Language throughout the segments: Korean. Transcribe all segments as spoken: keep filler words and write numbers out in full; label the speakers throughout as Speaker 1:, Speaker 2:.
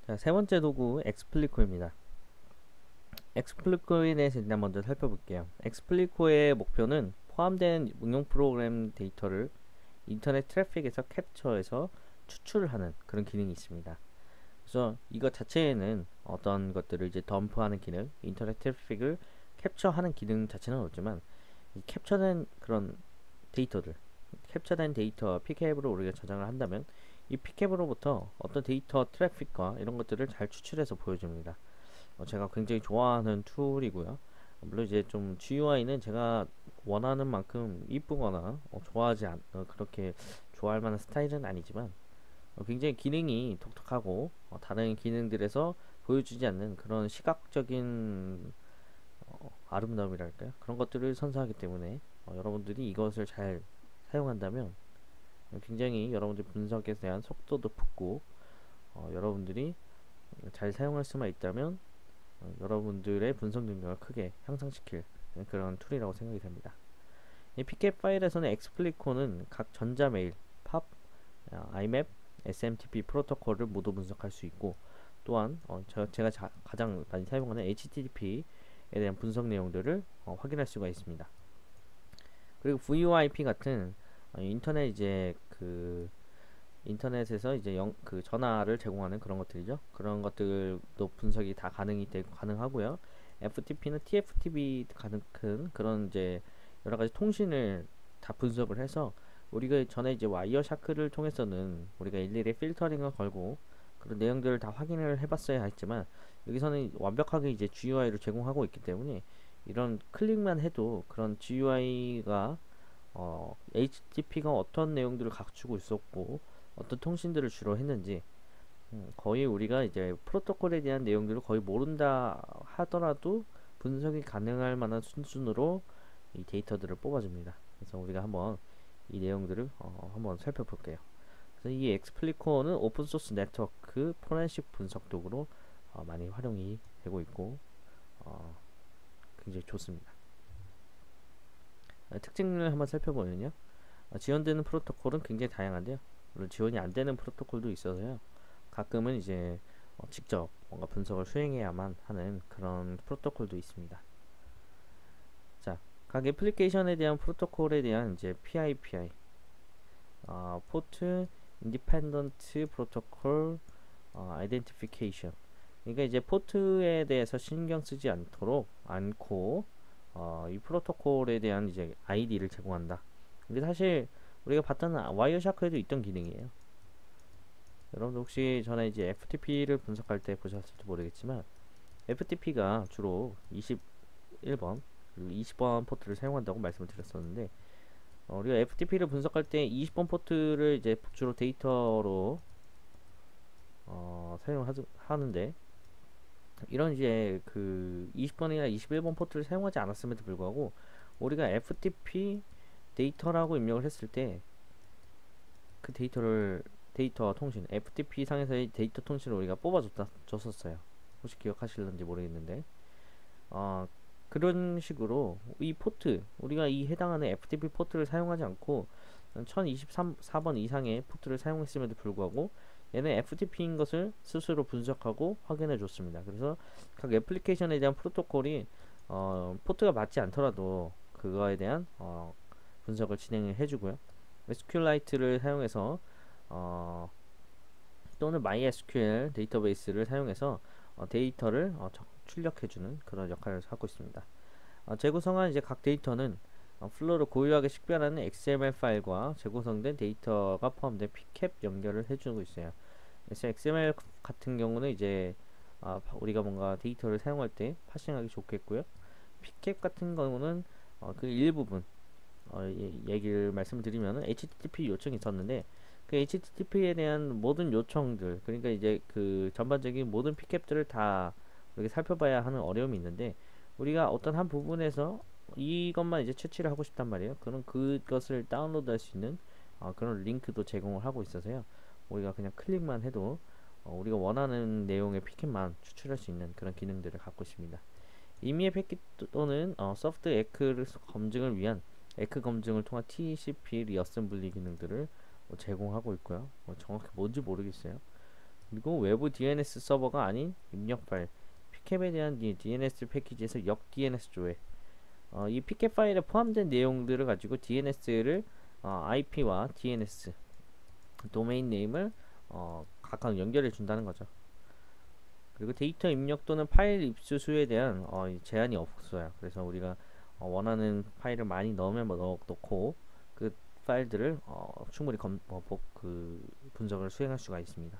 Speaker 1: 자, 세 번째 도구 엑스플리코입니다. 엑스플리코에 대해서 일단 먼저 살펴볼게요. 엑스플리코의 목표는 포함된 응용 프로그램 데이터를 인터넷 트래픽에서 캡처해서 추출하는 그런 기능이 있습니다. 그래서 이것 자체에는 어떤 것들을 이제 덤프하는 기능, 인터넷 트래픽을 캡처하는 기능 자체는 없지만 이 캡처된 그런 데이터들, 캡처된 데이터 픽앱으로 우리가 저장을 한다면 이 픽앱으로부터 어떤 데이터 트래픽과 이런 것들을 잘 추출해서 보여줍니다. 어, 제가 굉장히 좋아하는 툴이고요. 물론 이제 좀 지유아이는 제가 원하는 만큼 이쁘거나 어, 좋아하지 않, 어, 그렇게 좋아할 만한 스타일은 아니지만 어, 굉장히 기능이 독특하고 어, 다른 기능들에서 보여주지 않는 그런 시각적인 어, 아름다움이랄까요? 그런 것들을 선사하기 때문에 어, 여러분들이 이것을 잘 사용한다면 굉장히 여러분들 분석에 대한 속도도 붙고 어, 여러분들이 잘 사용할 수만 있다면 어, 여러분들의 분석 능력을 크게 향상시킬 그런 툴이라고 생각이 됩니다. 이 피켓 파일에서는 엑스플리코는 각 전자메일, 팝, 아이맵, 에스엠티피 프로토콜을 모두 분석할 수 있고 또한 어, 저, 제가 자, 가장 많이 사용하는 에이치티티피에 대한 분석 내용들을 어, 확인할 수가 있습니다. 그리고 브이오아이피 같은 어, 인터넷 이제 그 인터넷에서 이제 영, 그 전화를 제공하는 그런 것들이죠. 그런 것들도 분석이 다 가능이 되고 가능하고요. 에프티피는 티에프티피 가능한 그런 이제 여러 가지 통신을 다 분석을 해서 우리가 전에 이제 와이어샤크를 통해서는 우리가 일일이 필터링을 걸고 그런 내용들을 다 확인을 해봤어야 했지만 여기서는 완벽하게 이제 지유아이를 제공하고 있기 때문에 이런 클릭만 해도 그런 지유아이가 어, 에이치티티피가 어떤 내용들을 갖추고 있었고 어떤 통신들을 주로 했는지 음, 거의 우리가 이제 프로토콜에 대한 내용들을 거의 모른다 하더라도 분석이 가능할 만한 수준으로 이 데이터들을 뽑아줍니다. 그래서 우리가 한번 이 내용들을 어, 한번 살펴볼게요. 그래서 이 엑스플리코어는 오픈소스 네트워크 포렌식 분석 도구로 어, 많이 활용이 되고 있고 어, 굉장히 좋습니다. 어, 특징을 한번 살펴보면요. 어, 지원되는 프로토콜은 굉장히 다양한데요. 물론 지원이 안 되는 프로토콜도 있어서요. 가끔은 이제 어, 직접 뭔가 분석을 수행해야만 하는 그런 프로토콜도 있습니다. 자, 각 애플리케이션에 대한 프로토콜에 대한 이제 피아이피아이, 어, 포트 인디펜던트 프로토콜 아이덴티피케이션. 그러니까 이제 포트에 대해서 신경 쓰지 않도록 않고 어, 이 프로토콜에 대한 이제 아이디를 제공한다. 근데 사실 우리가 봤던 와이어샤크에도 있던 기능이에요. 여러분 혹시 전에 이제 에프티피를 분석할 때 보셨을지 모르겠지만 에프티피가 주로 이십일 번 그리고 이십 번 포트를 사용한다고 말씀을 드렸었는데 어, 우리가 에프티피를 분석할 때 이십 번 포트를 이제 주로 데이터로 어, 사용하는데 이런 이제 그 이십 번이나 이십일 번 포트를 사용하지 않았음에도 불구하고 우리가 에프티피 데이터라고 입력을 했을 때 그 데이터를 데이터 통신 에프티피 상에서의 데이터 통신을 우리가 뽑아줬다 줬었어요. 혹시 기억하실런지 모르겠는데 어, 그런 식으로 이 포트 우리가 이 해당하는 에프티피 포트를 사용하지 않고 천이십사 번 이상의 포트를 사용했음에도 불구하고 얘는 에프티피인 것을 스스로 분석하고 확인해 줬습니다. 그래서 각 애플리케이션에 대한 프로토콜이 어, 포트가 맞지 않더라도 그거에 대한 어, 분석을 진행해 주고요. 에스큐엘라이트를 사용해서 어, 또는 마이에스큐엘 데이터베이스를 사용해서 어, 데이터를 어, 출력해주는 그런 역할을 하고 있습니다. 어, 재구성한 이제 각 데이터는 어, 플로우를 고유하게 식별하는 엑스엠엘 파일과 재구성된 데이터가 포함된 피캡 연결을 해주고 있어요. 그래서 엑스엠엘 같은 경우는 이제 아, 우리가 뭔가 데이터를 사용할 때 파싱하기 좋겠고요. 피캡 같은 경우는 어, 그 일부분 어, 얘기를 말씀드리면 에이치티티피 요청이 있었는데 그 에이치티티피에 대한 모든 요청들 그러니까 이제 그 전반적인 모든 피캡들을 다 이렇게 살펴봐야 하는 어려움이 있는데 우리가 어떤 한 부분에서 이것만 이제 채취를 하고 싶단 말이에요. 그럼 그것을 다운로드 할 수 있는 어, 그런 링크도 제공을 하고 있어서요. 우리가 그냥 클릭만 해도 어, 우리가 원하는 내용의 피켓만 추출할 수 있는 그런 기능들을 갖고 있습니다. 임의의 패킷 또는 어, 소프트 에크 검증을 위한 에크 검증을 통한 티씨피 리어셈블리 기능들을 뭐 제공하고 있고요. 뭐 정확히 뭔지 모르겠어요. 그리고 외부 디엔에스 서버가 아닌 입력 파일, 피캡에 대한 디엔에스 패키지에서 역 디엔에스 조회. 어, 이 피캡 파일에 포함된 내용들을 가지고 디엔에스를 어, 아이피와 디엔에스 도메인 네임을 어, 각각 연결해 준다는 거죠. 그리고 데이터 입력 또는 파일 입수 수에 대한 어, 제한이 없어요. 그래서 우리가 어, 원하는 파일을 많이 넣으면 뭐 넣, 넣고 그 파일들을 어, 충분히 검, 어, 복, 그 분석을 수행할 수가 있습니다.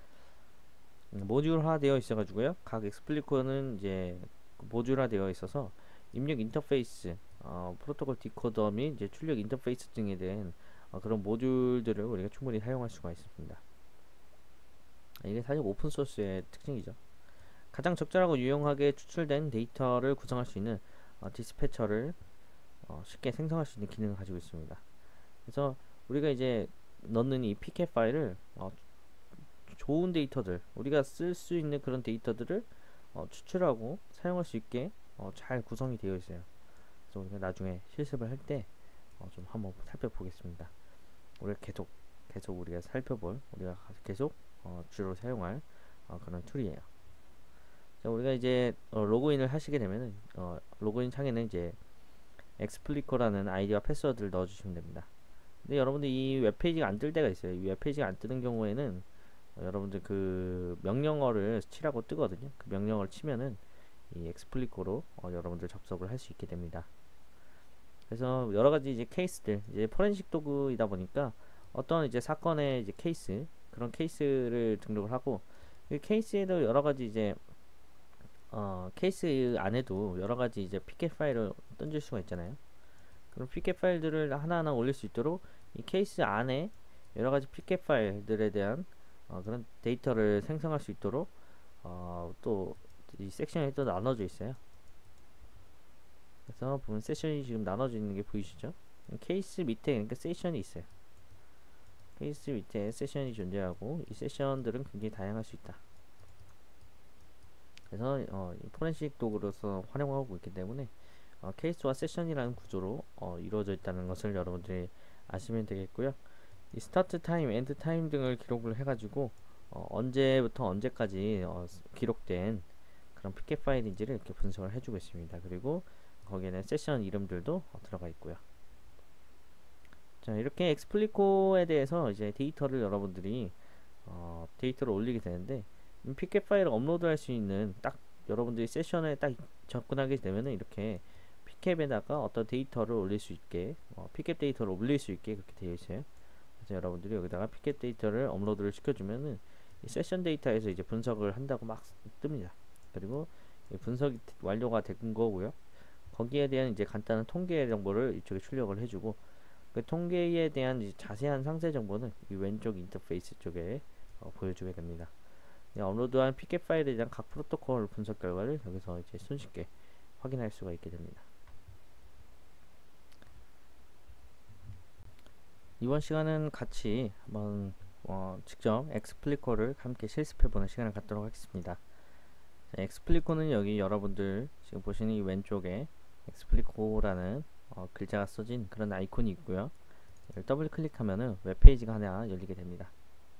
Speaker 1: 음, 모듈화 되어 있어 가지고요. 각 엑스플리코는 이제 모듈화 되어 있어서 입력 인터페이스, 어, 프로토콜 디코더 및 이제 출력 인터페이스 등에 대한 어, 그런 모듈들을 우리가 충분히 사용할 수가 있습니다. 이게 사실 오픈 소스의 특징이죠. 가장 적절하고 유용하게 추출된 데이터를 구성할 수 있는 어, 디스패처를 어, 쉽게 생성할 수 있는 기능을 가지고 있습니다. 그래서 우리가 이제 넣는 이 피캡 파일을 어, 좋은 데이터들, 우리가 쓸 수 있는 그런 데이터들을 어, 추출하고 사용할 수 있게 어, 잘 구성이 되어 있어요. 그래서 우리가 나중에 실습을 할 때 어, 좀 한번 살펴보겠습니다. 우리가 계속 계속 우리가 살펴볼, 우리가 계속 어, 주로 사용할 어, 그런 툴이에요. 자, 우리가 이제 어, 로그인을 하시게 되면은 어, 로그인 창에는 이제 엑스플리코라는 아이디와 패스워드를 넣어주시면 됩니다. 근데 여러분들 이 웹페이지가 안 뜰 때가 있어요. 이 웹페이지가 안 뜨는 경우에는 어, 여러분들 그 명령어를 치라고 뜨거든요. 그 명령어를 치면은 이 엑스플리코로 어, 여러분들 접속을 할 수 있게 됩니다. 그래서 여러 가지 이제 케이스들, 이제 포렌식 도구이다 보니까 어떤 이제 사건의 이제 케이스, 그런 케이스를 등록을 하고 그 케이스에도 여러 가지 이제 어, 케이스 안에도 여러 가지 이제 피켓 파일을 던질 수가 있잖아요. 그럼 피켓 파일들을 하나하나 올릴 수 있도록 이 케이스 안에 여러 가지 피켓 파일들에 대한 어, 그런 데이터를 생성할 수 있도록 어, 또 이 섹션이 또 나눠져 있어요. 그래서 보면 세션이 지금 나눠져 있는 게 보이시죠? 케이스 밑에 그러니까 세션이 있어요. 케이스 밑에 세션이 존재하고 이 세션들은 굉장히 다양할 수 있다. 그래서 어, 포렌식 도구로서 활용하고 있기 때문에 어, 케이스와 세션이라는 구조로 어, 이루어져 있다는 것을 여러분들이 아시면 되겠고요. 이 스타트 타임, 엔드 타임 등을 기록을 해가지고 어, 언제부터 언제까지 어, 기록된 그런 피켓 파일인지를 이렇게 분석을 해주고 있습니다. 그리고 거기에는 세션 이름들도 어, 들어가 있고요. 자, 이렇게 엑스플리코에 대해서 이제 데이터를 여러분들이 어, 데이터를 올리게 되는데 피켓 파일을 업로드할 수 있는 딱 여러분들이 세션에 딱 접근하게 되면은 이렇게 피켓에다가 어떤 데이터를 올릴 수 있게 어, 피켓 데이터를 올릴 수 있게 그렇게 되어 있어요. 그래서 여러분들이 여기다가 피켓 데이터를 업로드를 시켜주면은 이 세션 데이터에서 이제 분석을 한다고 막 뜹니다. 그리고 분석이 완료가 된 거고요. 거기에 대한 이제 간단한 통계 정보를 이쪽에 출력을 해주고 그 통계에 대한 이제 자세한 상세 정보는 이 왼쪽 인터페이스 쪽에 어, 보여주게 됩니다. 업로드한 피켓 파일에 대한 각 프로토콜 분석 결과를 여기서 이제 손쉽게 확인할 수가 있게 됩니다. 이번 시간은 같이 한번 어, 직접 엑스플리코를 함께 실습해보는 시간을 갖도록 하겠습니다. 자, 엑스플리코는 여기 여러분들 지금 보시는 이 왼쪽에 엑스플리코라는 어, 글자가 써진 그런 아이콘이 있고요. 이걸 더블 클릭하면은 웹페이지가 하나 열리게 됩니다.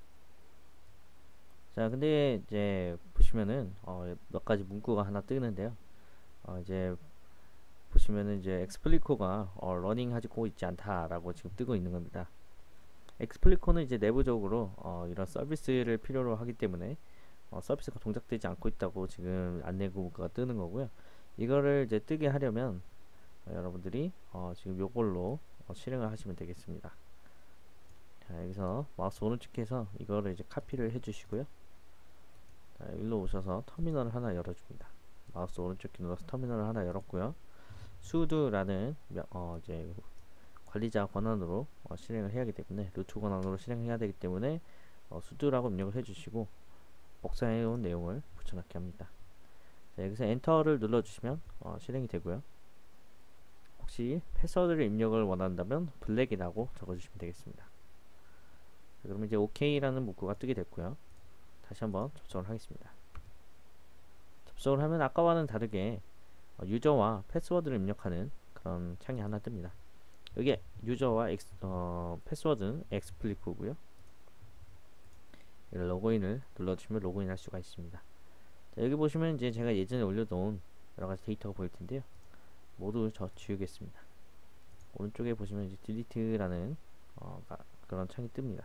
Speaker 1: 자, 근데 이제 보시면은 어, 몇 가지 문구가 하나 뜨는데요. 어, 이제 보시면은 이제 엑스플리코가 어, 러닝하고 있지 않다라고 지금 뜨고 있는 겁니다. 엑스플리코는 이제 내부적으로 어, 이런 서비스를 필요로 하기 때문에 어, 서비스가 동작되지 않고 있다고 지금 안내문구가 뜨는 거고요. 이거를 이제 뜨게 하려면 어, 여러분들이 어, 지금 요걸로 어, 실행을 하시면 되겠습니다. 자, 여기서 마우스 오른쪽에서 이거를 이제 카피를 해주시고요. 자, 일로 오셔서 터미널을 하나 열어줍니다. 마우스 오른쪽 키 눌러서 터미널을 하나 열었고요. sudo라는 어, 이제 관리자 권한으로 어, 실행을 해야 하기 때문에 루트 권한으로 실행해야 되기 때문에 어, sudo라고 입력을 해주시고 복사해 온 내용을 붙여넣기 합니다. 자, 여기서 엔터를 눌러주시면 어, 실행이 되고요. 혹시 패스워드를 입력을 원한다면 블랙이라고 적어주시면 되겠습니다. 자, 그러면 이제 OK라는 문구가 뜨게 됐고요. 다시 한번 접속을 하겠습니다. 접속을 하면 아까와는 다르게 어, 유저와 패스워드를 입력하는 그런 창이 하나 뜹니다. 여기 유저와 엑스, 어, 패스워드는 엑스플리코고요. 로그인을 눌러주시면 로그인 할 수가 있습니다. 자, 여기 보시면 이제 제가 예전에 올려놓은 여러가지 데이터가 보일 텐데요. 모두 저 지우겠습니다. 오른쪽에 보시면 이제 딜리트라는 어, 그런 창이 뜹니다.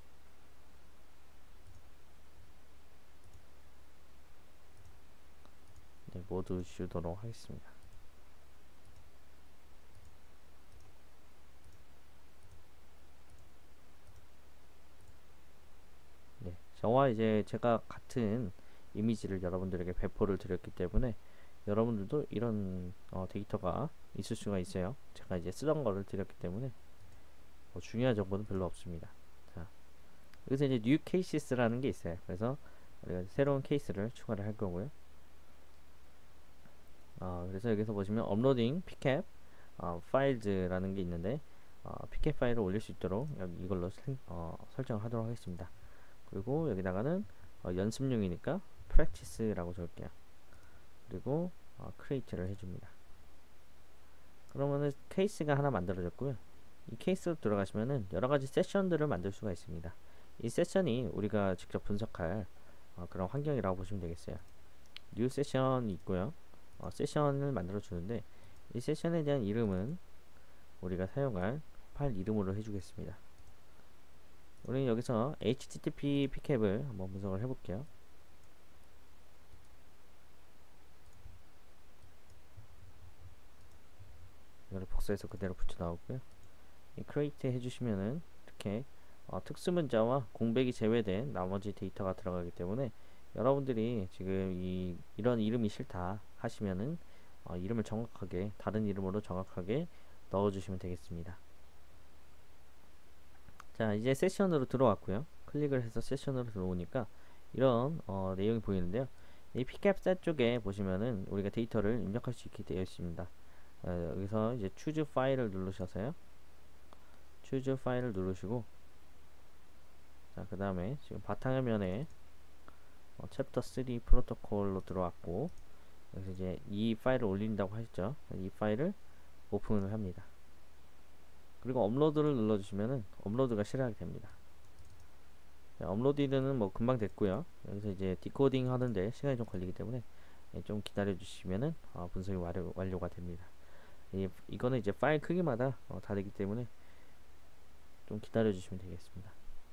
Speaker 1: 네, 모두 지우도록 하겠습니다. 네, 저와 이제 제가 같은 이미지를 여러분들에게 배포를 드렸기 때문에 여러분들도 이런 어, 데이터가 있을 수가 있어요. 제가 이제 쓰던 거를 드렸기 때문에 뭐 중요한 정보는 별로 없습니다. 자, 여기서 이제 new cases라는 게 있어요. 그래서 우리가 새로운 케이스를 추가를 할 거고요. 어, 그래서 여기서 보시면 업로딩 pcap 어, 파일즈라는 게 있는데 어, pcap 파일을 올릴 수 있도록 여기 이걸로 생, 어, 설정을 하도록 하겠습니다. 그리고 여기다가는 어, 연습용이니까 practice라고 적을게요. 그리고 어, create를 해줍니다. 그러면은 케이스가 하나 만들어졌고요. 이 케이스로 들어가시면은 여러가지 세션들을 만들 수가 있습니다. 이 세션이 우리가 직접 분석할 어, 그런 환경이라고 보시면 되겠어요. new 세션이 있고요. 어, 세션을 만들어 주는데 이 세션에 대한 이름은 우리가 사용할 파일 이름으로 해주겠습니다. 우리는 여기서 에이치티티피 pcap을 한번 분석을 해볼게요. 이거를 복사해서 그대로 붙여 나오고요. create 해주시면은 이렇게 어, 특수문자와 공백이 제외된 나머지 데이터가 들어가기 때문에 여러분들이 지금 이 이런 이름이 싫다 하시면은 어, 이름을 정확하게 다른 이름으로 정확하게 넣어주시면 되겠습니다. 자, 이제 세션으로 들어왔고요. 클릭을 해서 세션으로 들어오니까 이런 어, 내용이 보이는데요. 이 pcap 셋 쪽에 보시면은 우리가 데이터를 입력할 수 있게 되어 있습니다. 어, 여기서 이제 choose 파일을 누르셔서요. choose 파일을 누르시고 자, 그 다음에 지금 바탕화면에 어, 챕터 쓰리 프로토콜로 들어왔고 여기서 이제 이 파일을 올린다고 하셨죠. 이 파일을 오픈을 합니다. 그리고 업로드를 눌러주시면은 업로드가 실행이 됩니다. 자, 업로드는 뭐 금방 됐고요. 여기서 이제 디코딩 하는데 시간이 좀 걸리기 때문에 예, 좀 기다려 주시면은 어, 분석이 완료, 완료가 됩니다. 이, 이거는 이제 파일 크기마다 어, 다르기 때문에 좀 기다려 주시면 되겠습니다.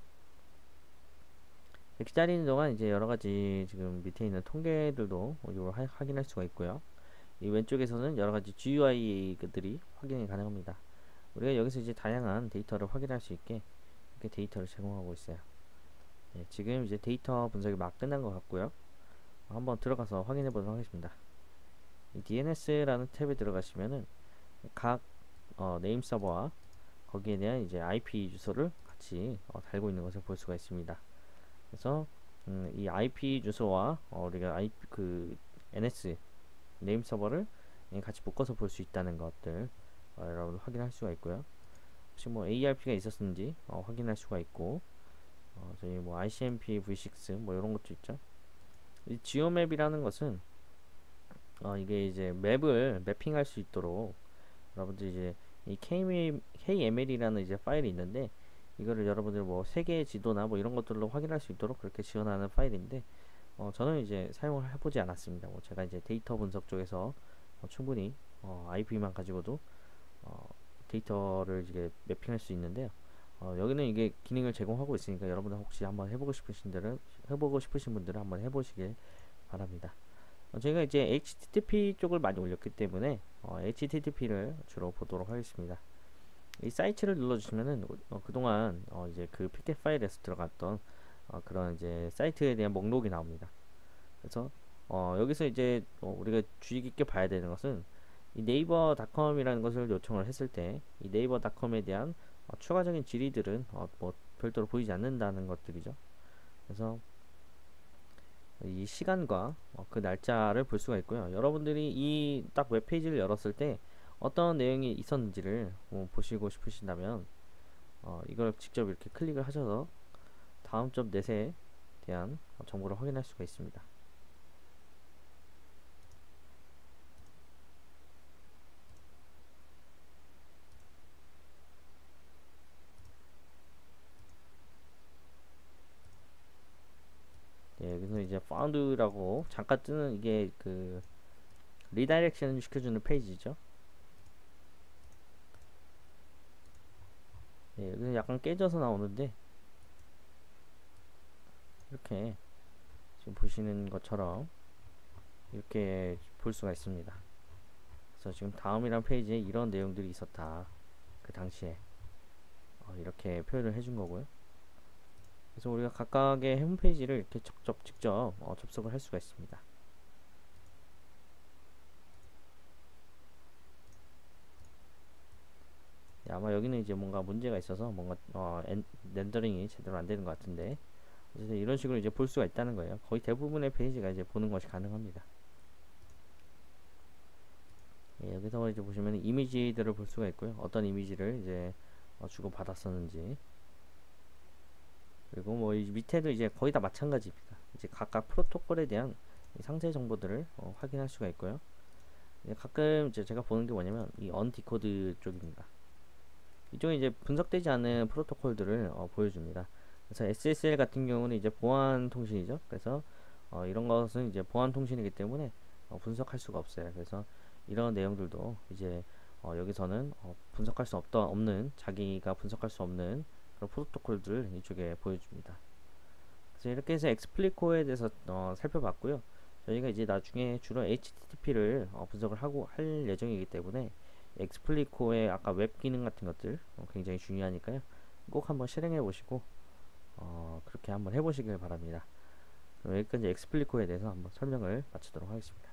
Speaker 1: 기다리는 동안 이제 여러가지 지금 밑에 있는 통계들도 이걸 확인할 수가 있고요. 이 왼쪽에서는 여러가지 지유아이들이 확인이 가능합니다. 우리가 여기서 이제 다양한 데이터를 확인할 수 있게 이렇게 데이터를 제공하고 있어요. 네, 지금 이제 데이터 분석이 막 끝난 것 같고요. 한번 들어가서 확인해 보도록 하겠습니다. 이 디엔에스라는 탭에 들어가시면은 각 어, 네임 서버와 거기에 대한 이제 아이피 주소를 같이 어, 달고 있는 것을 볼 수가 있습니다. 그래서 음, 이 아이피 주소와 어, 우리가 아이피 그 엔에스 네임 서버를 같이 묶어서 볼 수 있다는 것들 어, 여러분 확인할 수가 있고요. 혹시 뭐 에이알피가 있었는지 어, 확인할 수가 있고 어, 저희 뭐 아이씨엠피 브이 식스 뭐 이런 것도 있죠. 이 지오맵이라는 것은 어, 이게 이제 맵을 매핑할 수 있도록 여러분들 이제 이 케이엠엘이라는 이제 파일이 있는데 이거를 여러분들 뭐 세계의 지도나 뭐 이런 것들로 확인할 수 있도록 그렇게 지원하는 파일인데 어, 저는 이제 사용을 해보지 않았습니다. 뭐 제가 이제 데이터 분석 쪽에서 어, 충분히 어, 아이피만 가지고도 어, 데이터를 이게 매핑할 수 있는데요. 어, 여기는 이게 기능을 제공하고 있으니까 여러분들 혹시 한번 해보고 싶으신 분들은 해보고 싶으신 분들은 한번 해보시길 바랍니다. 어, 저희가 이제 에이치티티피 쪽을 많이 올렸기 때문에 어, 에이치티티피를 주로 보도록 하겠습니다. 이 사이트를 눌러주시면은 어, 그동안 어, 이제 그 pcap 파일에서 들어갔던 어, 그런 이제 사이트에 대한 목록이 나옵니다. 그래서 어, 여기서 이제 어, 우리가 주의 깊게 봐야 되는 것은 이 네이버닷컴이라는 것을 요청을 했을 때 이 네이버닷컴에 대한 어, 추가적인 질의들은 어, 뭐 별도로 보이지 않는다는 것들이죠. 그래서 이 시간과 어, 그 날짜를 볼 수가 있고요. 여러분들이 이 딱 웹페이지를 열었을 때 어떤 내용이 있었는지를 어, 보시고 싶으신다면 어, 이걸 직접 이렇게 클릭을 하셔서 다음 점 넷에 대한 어, 정보를 확인할 수가 있습니다. 예, 그래서 이제 found라고 잠깐 뜨는 이게 그 리다이렉션 시켜주는 페이지죠. 예, 그래서 약간 깨져서 나오는데 이렇게 지금 보시는 것처럼 이렇게 볼 수가 있습니다. 그래서 지금 다음이란 페이지에 이런 내용들이 있었다. 그 당시에 어, 이렇게 표현을 해준 거고요. 그래서 우리가 각각의 홈페이지를 이렇게 직접 직접 어, 접속을 할 수가 있습니다. 네, 아마 여기는 이제 뭔가 문제가 있어서 뭔가 어, 엔, 렌더링이 제대로 안 되는 것 같은데 어쨌든 이런 식으로 이제 볼 수가 있다는 거예요. 거의 대부분의 페이지가 이제 보는 것이 가능합니다. 예, 여기서 이제 보시면 이미지들을 볼 수가 있고요. 어떤 이미지를 이제 어, 주고 받았었는지, 그리고 뭐 이 밑에도 이제 거의 다 마찬가지입니다. 이제 각각 프로토콜에 대한 상세 정보들을 어, 확인할 수가 있고요. 이제 가끔 이제 제가 보는 게 뭐냐면 이 언디코드 쪽입니다. 이쪽에 이제 분석되지 않은 프로토콜들을 어, 보여줍니다. 그래서 에스에스엘 같은 경우는 이제 보안 통신이죠. 그래서 어, 이런 것은 이제 보안 통신이기 때문에 어, 분석할 수가 없어요. 그래서 이런 내용들도 이제 어, 여기서는 어, 분석할 수 없다 없는 자기가 분석할 수 없는 그런 프로토콜들을 이쪽에 보여줍니다. 그래서 이렇게 해서 엑스플리코에 대해서 어, 살펴봤고요. 저희가 이제 나중에 주로 에이치티티피를 어, 분석을 하고 할 예정이기 때문에 엑스플리코의 아까 웹 기능 같은 것들 어, 굉장히 중요하니까요. 꼭 한번 실행해 보시고 어, 그렇게 한번 해보시길 바랍니다. 그럼 여기까지 엑스플리코에 대해서 한번 설명을 마치도록 하겠습니다.